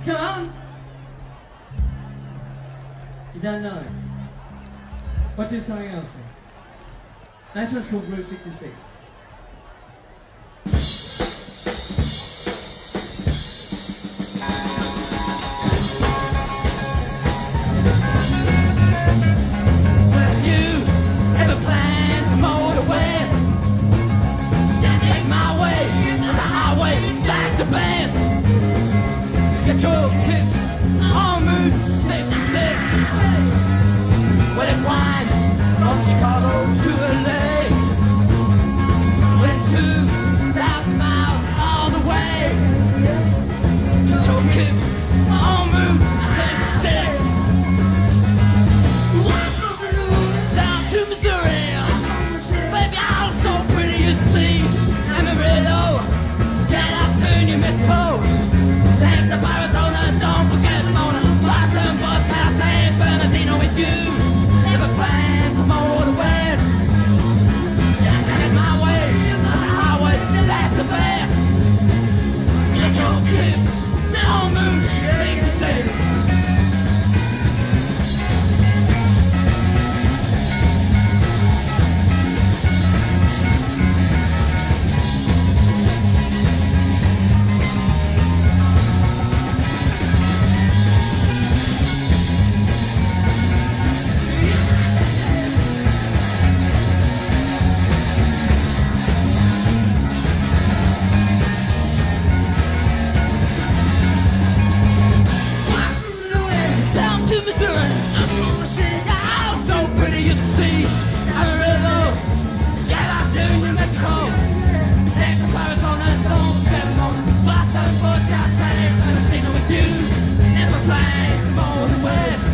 Come on. You don't know. What do something else then? This one's called Route 66. Get your kicks on Route 66. Well, it winds from Chicago to LA. Went 2,000 miles all the way. Get your kicks on Route 66. Down to Missouri. Baby, I'm so pretty, you see. Amarillo, get up to New Mexico. Thanks to Arizona, don't forget Mona. Boston, Buzzhouse, San Bernardino with you. Never planned to mow the west. Just headed my way, on the highway, that's the best. Get your kids, don't move, things to say. Never planned to mow the west.